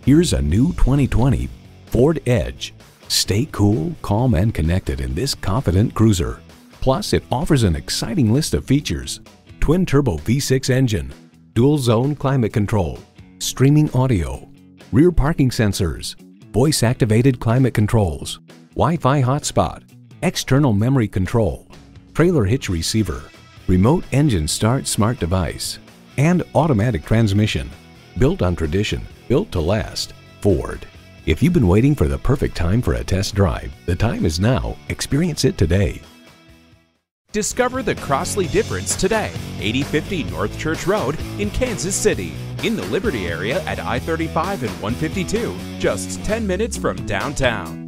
Here's a new 2020 Ford Edge. Stay cool, calm, and connected in this confident cruiser. Plus, it offers an exciting list of features: twin-turbo V6 engine, dual-zone climate control, streaming audio, rear parking sensors, voice-activated climate controls, Wi-Fi hotspot, external memory control, trailer hitch receiver, remote engine start smart device, and automatic transmission. Built on tradition, built to last. Ford. If you've been waiting for the perfect time for a test drive, the time is now. Experience it today. Discover the Crossley difference today. 8050 North Church Road in Kansas City. In the Liberty area at I-35 and 152, just 10 minutes from downtown.